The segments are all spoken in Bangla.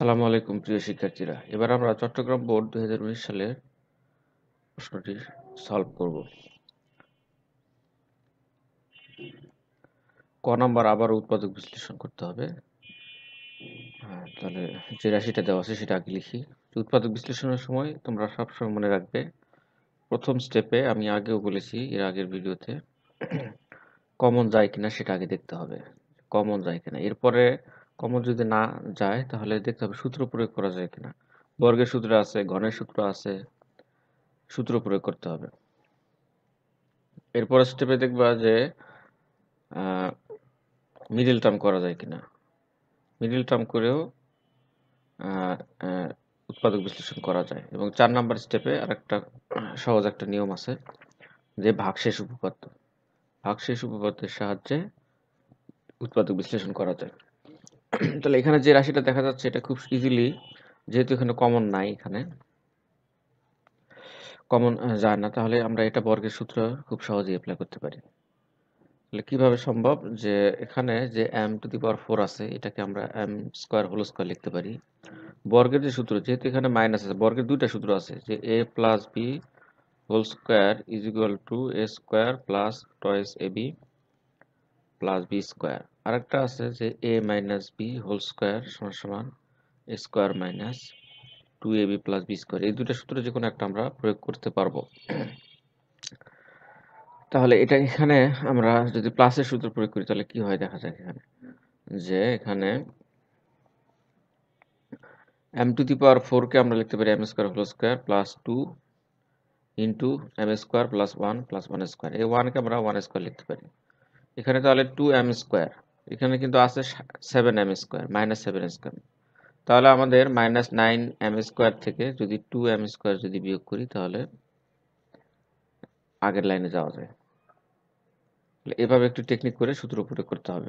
আসসালামু আলাইকুম প্রিয় শিক্ষার্থীরা। এবার আমরা চট্টগ্রাম বোর্ড 2019 সালের প্রশ্নটি সলভ করব। ক নাম্বার আবার উৎপাদক বিশ্লেষণ করতে হবে। তাহলে যে রাশিটা দেওয়া আছে সেটা আগে লিখি। উৎপাদক বিশ্লেষণের সময় তোমরা সবসময় মনে রাখবে, প্রথম স্টেপে আমি আগেও বলেছি এর আগের ভিডিওতে, কমন যায় কিনা সেটা আগে দেখতে হবে। কমন যায় কিনা, এরপরে কমন যদি না যায় তাহলে দেখতে হবে সূত্র প্রয়োগ করা যায় কিনা। বর্গের সূত্র আছে, ঘনের সূত্র আছে, সূত্র প্রয়োগ করতে হবে। এরপর স্টেপে দেখবা যে মিডল টার্ম করা যায় কিনা। মিডল টার্ম করেও উৎপাদক বিশ্লেষণ করা যায়। এবং 4 নাম্বার স্টেপে আরেকটা সহজ একটা নিয়ম আছে, যে ভাগশেষ উপপাদ্য। ভাগশেষ উপপাদ্যের সাহায্যে উৎপাদক বিশ্লেষণ করা যায়। তাহলে এখানে যে রাশিটা দেখা যাচ্ছে এটা খুব ইজিলি, যেহেতু এখানে কমন নাই, এখানে কমন যায় না, তাহলে আমরা এটা বর্গের সূত্র খুব সহজেই অ্যাপ্লাই করতে পারি। তাহলে কিভাবে সম্ভব, যে এখানে যে m⁴ আছে এটাকে আমরা m² লিখতে পারি। বর্গের যে সূত্র, যেহেতু এখানে মাইনাস আছে, বর্গের দুইটা সূত্র আছে, যে a + b² = a² + toys ab + b²। আরেকটা আছে যে a - b² = a² - 2ab + b²। এই দুইটা সূত্র যে কোনো একটা আমরা প্রয়োগ করতে পারবো। তাহলে এটা এখানে আমরা যদি প্লাসের সূত্র প্রয়োগ করি তাহলে কি হয় দেখা যাক এখানে, যে এখানে m⁴ কে আমরা লিখতে পারি m² + 2 ইন্টু m² + 1 + 1²। এই 1 কে আমরা 1² লিখতে পারি। এখানে তাহলে 2m², এখানে কিন্তু আছে 7m², -7m²। তাহলে আমাদের -9m² থেকে যদি 2m² যদি বিয়োগ করি তাহলে আগের লাইনে যাওয়া যায়। এভাবে একটু টেকনিক করে সূত্র প্রয়োগ করতে হবে।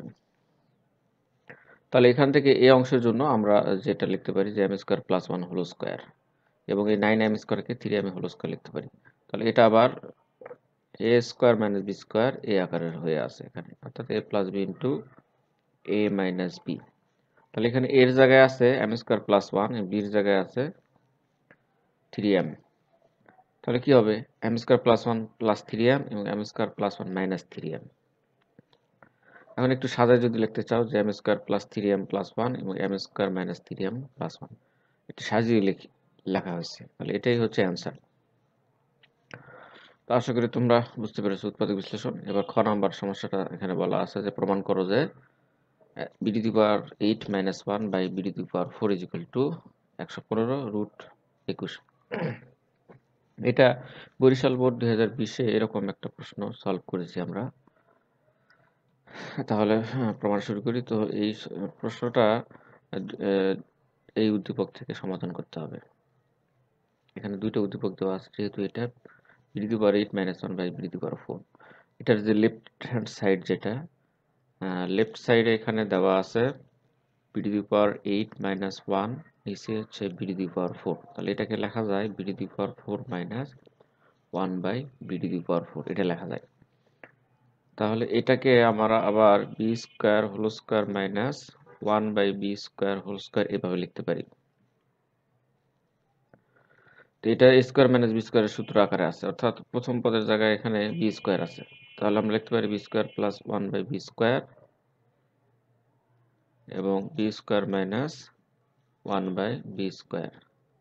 তাহলে এখান থেকে এই অংশের জন্য আমরা যেটা লিখতে পারি যে m² + 1² এবং এই 9m² কে 3m² লিখতে পারি। তাহলে এটা আবার a² - b² a আকারের হয়ে আছে এখানে, অর্থাৎ a + b * a - b। তাহলে এখানে এর জায়গায় আছে m² + 1, b এর জায়গায় আছে 3m। তাহলে কি হবে, m² + 1 + 3m এবং m² + 1 - 3m। এখন একটু সাজায় যদি লিখতে চাও যে m² + 3m + 1 এবং m² - 3m + 1, একটু সাজিয়ে লেখা হয়েছে। তাহলে এটাই হচ্ছে অ্যান্সার। তো আশা করি তোমরা বুঝতে পেরেছো উৎপাদক বিশ্লেষণ। এবার খ নাম্বার সমস্যাটা এখানে বলা আছে যে প্রমাণ করো যে b⁸ - 1 b⁴ = 115√21। এটা বরিশাল বোর্ড 2020-এ এরকম একটা প্রশ্ন সলভ করেছি আমরা। তাহলে প্রমাণ শুরু করি। তো এই প্রশ্নটা এই উদ্দীপক থেকে সমাধান করতে হবে। এখানে দুইটা উদ্দীপক দেওয়া আছে, যেহেতু এটা b⁸ 8 - 1 b⁴। এটার যে লেফট হ্যান্ড সাইড, যেটা লেফট সাইডে এখানে দেওয়া আছে b⁸ 8 - 1, নিচে হচ্ছে b⁴। তাহলে এটাকে লেখা যায় b⁴ - 1/b⁴, এটা লেখা যায়। তাহলে এটাকে আমরা আবার b² - 1/b² এভাবে লিখতে পারি। তো এটা a² - b² এর সূত্র আকারে আছে, অর্থাৎ প্রথম পদের জায়গায় এখানে b² আছে। তাহলে আমরা লিখতে পারি b² + 1/b² এবং b² - 1/b²।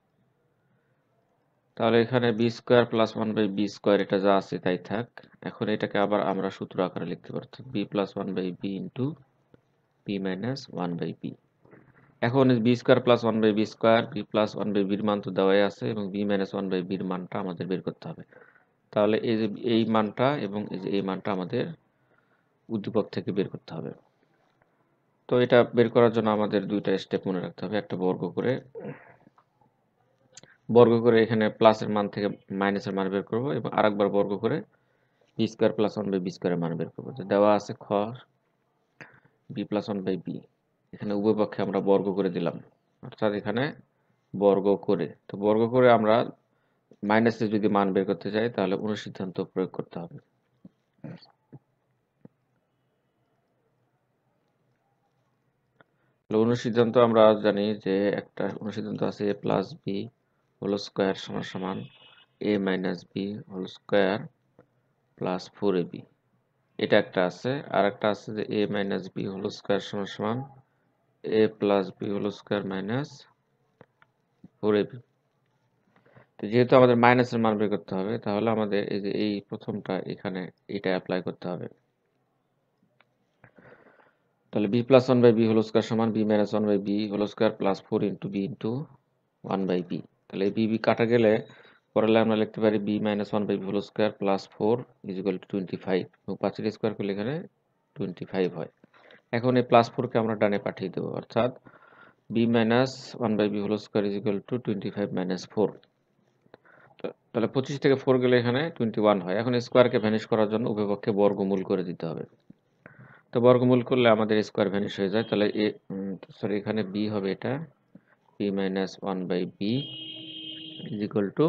তাহলে এখানে b² + 1/b² এটা যা আছে তাই থাক। এখন এটাকে আবার আমরা সূত্র আকারে লিখতে পারি, b + 1/b * b - 1/b। এখন b² + 1/b², b + 1/b এর মান তো দেওয়াই আছে এবং b - 1/b এর মানটা আমাদের বের করতে হবে। তাহলে এই যে এই মানটা এবং এই যে এই মানটা আমাদের উদ্দীপক থেকে বের করতে হবে। তো এটা বের করার জন্য আমাদের দুইটা স্টেপ মনে রাখতে হবে। একটা বর্গ করে এখানে প্লাসের মান থেকে মাইনাসের মান বের করব এবং আরেকবার বর্গ করে b² + 1/b² এর মান বের করব। তো দেওয়া আছে খ b + 1/b, এখানে উভয় পক্ষে আমরা বর্গ করে দিলাম, অর্থাৎ এখানে বর্গ করে। তো বর্গ করে আমরা মাইনাসে যদি মান বের করতে চাই তাহলে অনুসিদ্ধান্ত প্রয়োগ করতে হবে। অনুসিদ্ধান্ত আমরা জানি যে একটা অনুসিদ্ধান্ত আছে a plus b whole square সমান সমান a minus B whole square plus 4ab, এটা একটা আছে। আর একটা আছে যে a minus B whole square সমান সমান a plus b whole square minus 4ab। তো যেহেতু আমাদের মাইনাসের মান বের করতে হবে, তাহলে আমাদের এই যে এই প্রথমটা এখানে এটা অ্যাপ্লাই করতে হবে। তাহলে B plus one by B whole square সমান B minus one by B whole square plus 4 into B into one by B. তাহলে এই বি কাটা গেলে পরে আমরা লিখতে পারি B minus one by B whole square plus 4 is equal to 25, এবং 5 স্কোয়ার করলে এখানে 25 হয়। এখন এই প্লাস 4কে আমরা ডানে পাঠিয়ে দেবো, অর্থাৎ B minus one by B whole square is equal to 25 minus 4। তাহলে 25 থেকে 4 গেলে এখানে 21 হয়। এখন স্কোয়ারকে ভ্যানিশ করার জন্য উভয় পক্ষে বর্গমূল করে দিতে হবে। তো বর্গমূল করলে আমাদের স্কোয়ার ভ্যানিশ হয়ে যায়। তাহলে সরি, এখানে বি হবে এটা B minus one by B is equal to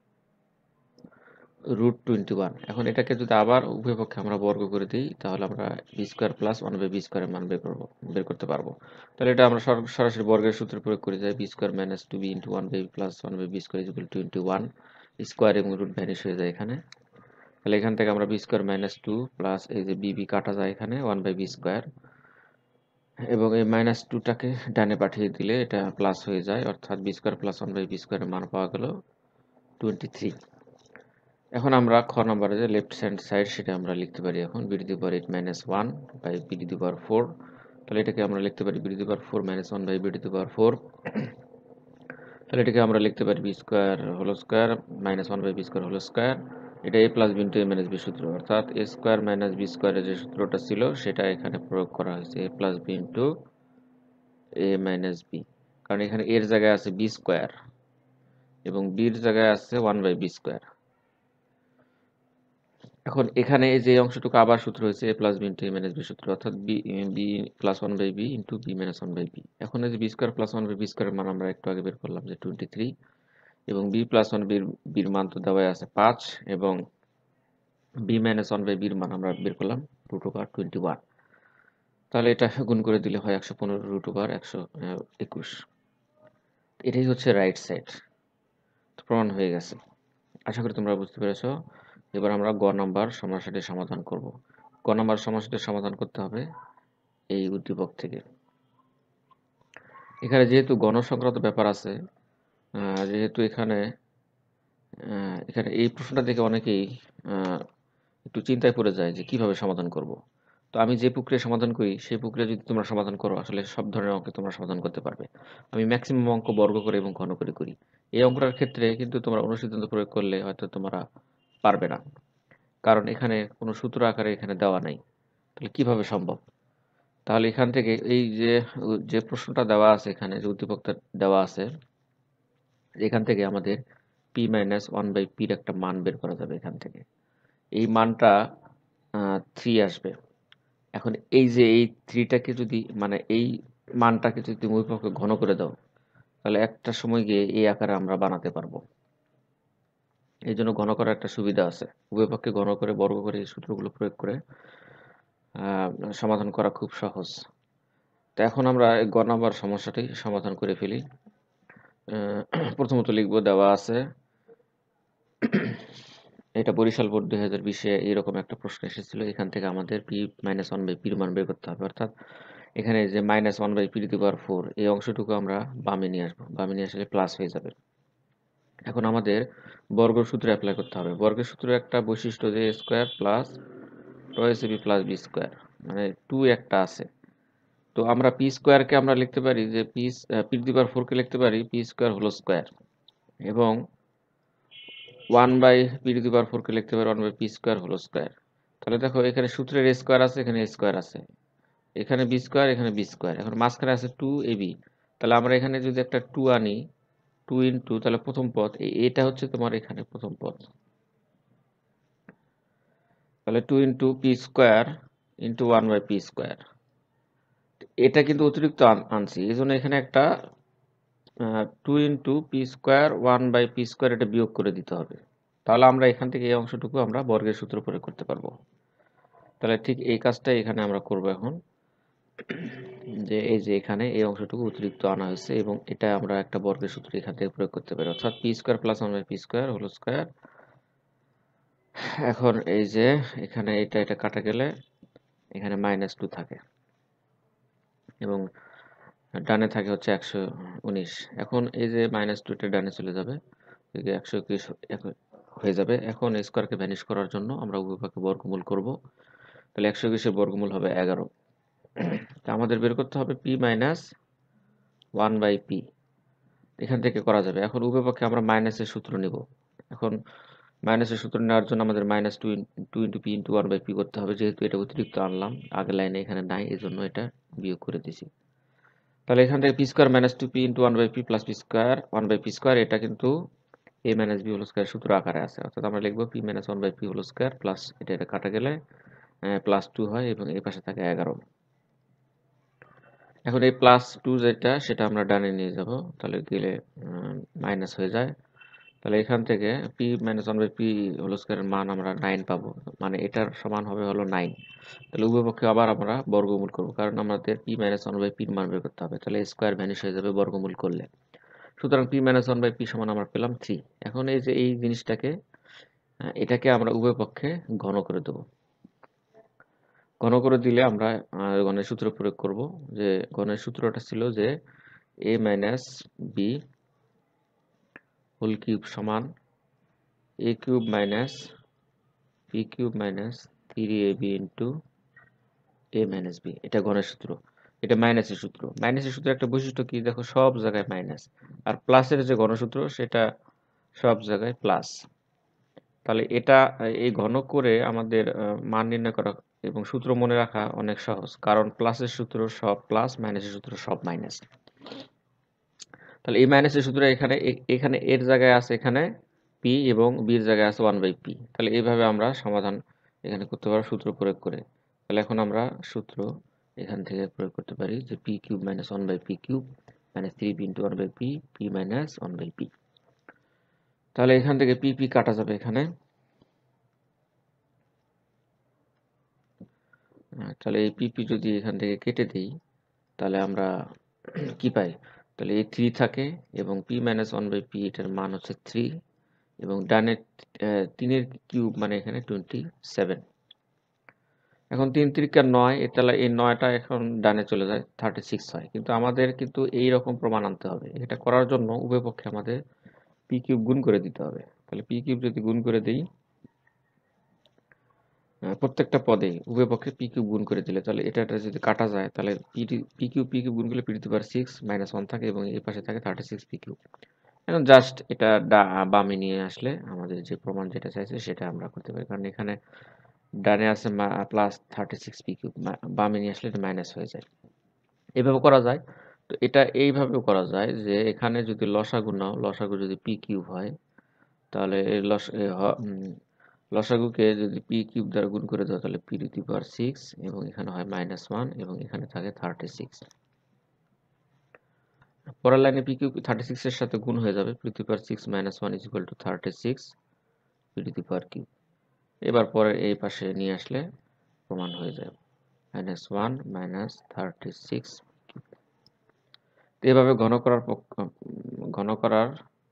root 21। এখন এটাকে যদি আবার উভয় পক্ষে আমরা বর্গ করে দিই, তাহলে আমরা B square plus one by B স্কোয়ারের মান বের করতে পারবো। তাহলে এটা আমরা সরাসরি বর্গের সূত্রে প্রয়োগ করে যাই, B square minus two B into one by B plus one by B square is equal to 21। Square এবং রুট ভ্যানিশ হয়ে যায় এখানে। তাহলে এখান থেকে আমরা B square minus two plus এই যে বি কাটা যায় এখানে ওয়ান বাই বি স্কোয়ার, এবং এই মাইনাস টুটাকে ডানে পাঠিয়ে দিলে এটা প্লাস হয়ে যায়, অর্থাৎ B square plus one by B স্কোয়ারের মান পাওয়া গেল 23। এখন আমরা খ নম্বরে যে লেফট হ্যান্ড সাইড সেটা আমরা লিখতে পারি এখন B to the power 8 minus 1 by B to the power 4। তাহলে এটাকে আমরা লিখতে পারি B to the power 4 minus 1 by B to the power 4। তাহলে এটাকে আমরা লিখতে পারি B square whole square minus 1 by B square whole square. এটা A plus B into A minus B সূত্র, অর্থাৎ এ স্কোয়ার মাইনাস বি স্কোয়ারের যে সূত্রটা ছিল সেটা এখানে প্রয়োগ করা হয়েছে, A plus B into A minus B. কারণ এখানে এর জায়গায় আছে বি স্কোয়ার এবং বির জায়গায় আছে 1 বাই বি স্কোয়ার। এখন এখানে এই যে অংশটুকু আবার সূত্র হয়েছে A plus B into A minus B সূত্র, অর্থাৎ B plus one by B into B minus one by B. এখন এই যে B square plus one by B স্কোয়ারের মান আমরা একটু আগে বের করলাম যে 23, এবং বি প্লাস ওয়ান বির মান তো দেওয়াই আছে 5, এবং বি মাইনাস ওয়ান বাই বির মান আমরা বের করলাম রুট ওভার 21। তাহলে এটা গুণ করে দিলে হয় 115 রুট ওভার 121। এটাই হচ্ছে রাইট সাইড। প্রমাণ হয়ে গেছে। আশা করি তোমরা বুঝতে পেরেছো। এবার আমরা গ নাম্বার সমস্যাটি সমাধান করব। গ নাম্বার সমস্যাটি সমাধান করতে হবে এই উদ্দীপক থেকে। এখানে যেহেতু গণসংক্রান্ত ব্যাপার আছে, যেহেতু এখানে এই প্রশ্নটা দেখে অনেকেই একটু চিন্তায় পড়ে যায় যে কিভাবে সমাধান করব। তো আমি যে প্রক্রিয়া সমাধান করি সেই প্রক্রিয়া যদি তোমরা সমাধান করো, আসলে সব ধরনের অঙ্ক তোমরা সমাধান করতে পারবে। আমি ম্যাক্সিমাম অঙ্ক বর্গ করে এবং ঘন করে করি। এই অঙ্কটার ক্ষেত্রে কিন্তু তোমরা অনুসিদ্ধান্ত প্রয়োগ করলে হয়তো তোমরা পারবে না, কারণ এখানে কোনো সূত্র আকারে এখানে দেওয়া নাই। তাহলে কিভাবে সম্ভব? তাহলে এখান থেকে এই যে প্রশ্নটা দেওয়া আছে, এখানে যে উদ্দীপকটা দেওয়া আছে, এখান থেকে আমাদের পি মাইনাস ওয়ান বাই পির একটা মান বের করা যাবে। এখান থেকে এই মানটা 3 আসবে। এখন এই যে এই 3টাকে যদি মানে এই মানটাকে যদি তুমি উভয় পক্ষে ঘন করে দাও, তাহলে একটা সময় গিয়ে এই আকারে আমরা বানাতে পারবো। এই জন্য ঘন করার একটা সুবিধা আছে, উভয় পক্ষে ঘন করে বর্গ করে এই সূত্রগুলো প্রয়োগ করে সমাধান করা খুব সহজ। তো এখন আমরা গ নাম্বার সমস্যাটি সমাধান করে ফেলি। প্রথমত লিখব, দেওয়া আছে এটা বরিশাল বোর্ড 2020-এ এরকম একটা প্রশ্ন এসেছিল। এখান থেকে আমাদের পি মাইনাস ওয়ান বাই পির মান বের করতে হবে, অর্থাৎ এখানে যে minus one by P to the power 4 এই অংশটুকু আমরা বামে নিয়ে আসবো, বামে নিয়ে আসলে প্লাস হয়ে যাবে। এখন আমাদের বর্গের সূত্র অ্যাপ্লাই করতে হবে। বর্গের সূত্র একটা বৈশিষ্ট্য যে square plus two plus B square, মানে 2 একটা আছে। তো আমরা পি স্কোয়ারকে আমরা লিখতে পারি যে পি টু দি পাওয়ার 4 কে লিখতে পারি পি স্কোয়ার হোল স্কোয়ার, এবং 1 by P to the power 4 কে লিখতে পারি 1 by P square whole square. তাহলে দেখো এখানে সূত্রের এ স্কোয়ার আছে, এখানে এ স্কোয়ার আছে, এখানে বি স্কোয়ার, এখানে বি স্কোয়ার, এখন মাঝখানে আছে 2ab। তাহলে আমরা এখানে যদি একটা 2 আনি, 2 ইন্টু, তাহলে প্রথম পদ এটা হচ্ছে তোমার এখানে প্রথম পদ, তাহলে 2 into P square into 1 by P square. এটা কিন্তু অতিরিক্ত আনছি, এই জন্য এখানে একটা 2 into P square 1 by P square এটা বিয়োগ করে দিতে হবে। তাহলে আমরা এখান থেকে এই অংশটুকু আমরা বর্গের সূত্র প্রয়োগ করতে পারবো। তাহলে ঠিক এই কাজটাই এখানে আমরা করব এখন। যে এই যে এখানে এই অংশটুকু অতিরিক্ত আনা হয়েছে এবং এটা আমরা একটা বর্গের সূত্র এখান থেকে প্রয়োগ করতে পারি, অর্থাৎ P square plus one by P square whole square. এখন এই যে এখানে এটা কাটা গেলে এখানে -2 থাকে এবং ডানে থাকে হচ্ছে 119। এখন এই যে -2 টা ডানে চলে যাবে, 121 হয়ে যাবে। এখন স্কোয়ারকে ভ্যানিশ করার জন্য আমরা উভয় পক্ষে বর্গমূল করব, তাহলে 120 এর বর্গমূল হবে 11। তা আমাদের বের করতে হবে পি মাইনাস 1 বাই পি, এখান থেকে করা যাবে। এখন উভয় পক্ষে আমরা মাইনাসের সূত্র নিব। এখন মাইনাসের সূত্র নেওয়ার জন্য আমাদের -2 into P into 1 by P করতে হবে, যেহেতু এটা অতিরিক্ত আনলাম আগের লাইনে এখানে নাই, এই জন্য এটা বিয়োগ করে দিছি। তাহলে এখান থেকে P square minus 2 P into 1 by P plus P square 1 by P square, এটা কিন্তু A minus B whole square সূত্র আকারে আছে, অর্থাৎ আমরা লিখবো P minus 1 by P whole square plus এটা কাটা গেলে +2 হয় এবং এই পাশে থাকে 11। এখন এই +2 যেটা সেটা আমরা ডানে নিয়ে যাব, তাহলে গেলে মাইনাস হয়ে যায়। তাহলে এখান থেকে P minus 1 by P whole স্কোয়ারের মান আমরা 9 পাবো, মানে এটার সমান হবে হলো 9। তাহলে উভয় পক্ষে আবার আমরা বর্গমূল করব, কারণ আমাদের পি মাইনাস 1 বাই পির মান বের করতে হবে, তাহলে স্কোয়ার ভ্যানিশ হয়ে যাবে বর্গমূল করলে। সুতরাং পি মাইনাস 1 বাই পি সমান আমরা পেলাম 3। এখন এই যে এই জিনিসটাকে এটাকে আমরা উভয় পক্ষে ঘন করে দেব। ঘন করে দিলে আমরা ঘনের সূত্র প্রয়োগ করব, যে ঘনের সূত্রটা ছিল যে a minus B whole cube সমান a cube minus P cube minus 3ab into a minus B. এটা ঘনের সূত্র, এটা মাইনাসের সূত্র। মাইনাসের সূত্রের একটা বৈশিষ্ট্য কি দেখো, সব জায়গায় মাইনাস, আর প্লাসের যে ঘনসূত্র সেটা সব জায়গায় প্লাস। তাহলে এটা এই ঘন করে আমাদের মান নির্ণয় করা এবং সূত্র মনে রাখা অনেক সহজ, কারণ প্লাসের সূত্র সব প্লাস, মাইনাসের সূত্র সব মাইনাস। তাহলে এই মাইনাসের সূত্র এখানে এর জায়গায় আছে এখানে পি এবং বির জায়গায় আছে 1 বাই পি। তাহলে এইভাবে আমরা সমাধান এখানে করতে পারবো সূত্র প্রয়োগ করে। তাহলে এখন আমরা সূত্র এখান থেকে প্রয়োগ করতে পারি যে P cube minus 1 by P cube minus 3 P into 1 by P, P minus 1 by P. তাহলে এখান থেকে পি পি কাটা যাবে এখানে, তাহলে এই পিপি যদি এখান থেকে কেটে দিই তাহলে আমরা কি পাই, তাহলে এই 3 থাকে এবং পি মাইনাস 1 বাই পি এটার মান হচ্ছে 3 এবং ডানে 3 এর কিউব মানে এখানে 27। এখন 3 3 9, তাহলে এই 9টা এখন ডানে চলে যায় 36 হয়, কিন্তু আমাদের কিন্তু এই রকম প্রমাণ আনতে হবে। এটা করার জন্য উভয় পক্ষে আমাদের পি কিউব গুণ করে দিতে হবে। তাহলে পি কিউব যদি গুণ করে দিই প্রত্যেকটা পদে উভয় পক্ষে পি কিউব গুণ করে দিলে, তাহলে এটা যদি কাটা যায় তাহলে পি কিউব গুণ করলে P to the power 6 minus 1 থাকে এবং এই পাশে থাকে 36 পি কিউব। এখন জাস্ট এটা বামে নিয়ে আসলে আমাদের যে প্রমাণ যেটা চাইছে সেটা আমরা করতে পারি, কারণ এখানে ডানে আছে +36 পি কিউব, বামে নিয়ে আসলে এটা মাইনাস হয়ে যায়। এভাবে করা যায়। তো এটা এইভাবেও করা যায় যে এখানে যদি লসাগু নাও, লসাগু যদি পি কিউব হয় তাহলে লসাগুকে যদি পি কিউব দ্বারা গুণ করে দাও তাহলে পি টু দি পাওয়ার 6 এবং এখানে হয় -1 এবং এখানে থাকে 36। পরের লাইনে পি কিউব 36 এর সাথে গুণ হয়ে যাবে, P to the power 6 -1 is equal to 36 P to the power cube. এবার পরের এই পাশে নিয়ে আসলে প্রমাণ হয়ে যাবে -1 -36। এভাবে ঘন করার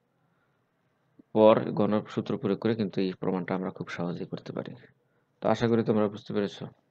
পর ঘনসূত্র প্রয়োগ করে কিন্তু এই প্রমাণটা আমরা খুব সহজেই করতে পারি। তো আশা করি তোমরা বুঝতে পেরেছো।